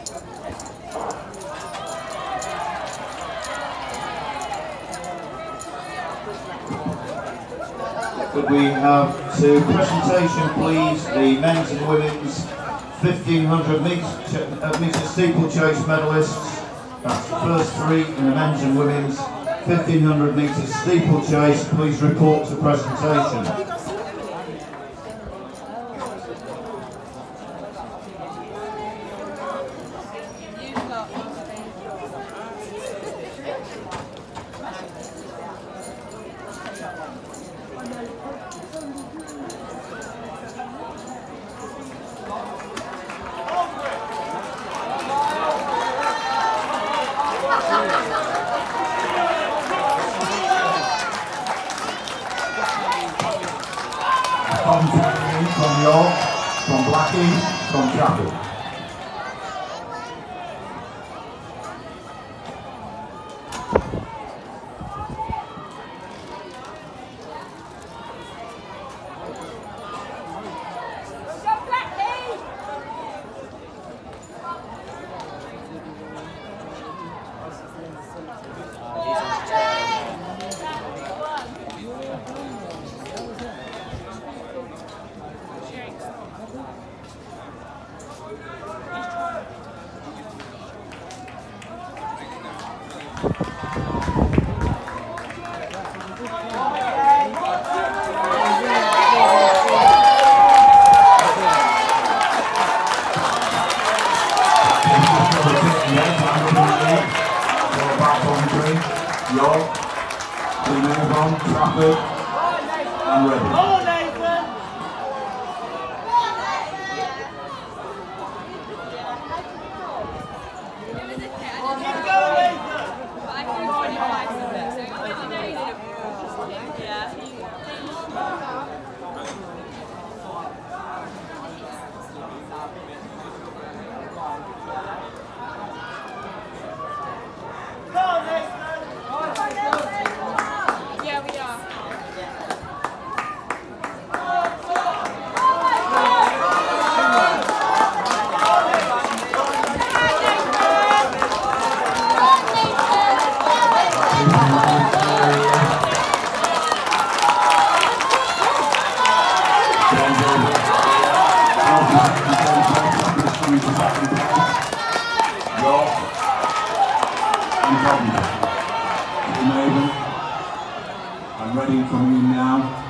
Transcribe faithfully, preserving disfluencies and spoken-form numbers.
Could we have to presentation, please, the men's and women's fifteen hundred metre steeplechase medalists. That's the first three in the men's and women's fifteen hundred metre steeplechase. Please report to presentation. From Tony, from York, from Blackie, from Chapel. York, we move on, Trafford, and ready. Come on, Nathan! Keep going, Nathan! I threw twenty-five of it, so yeah. I'm ready from you now.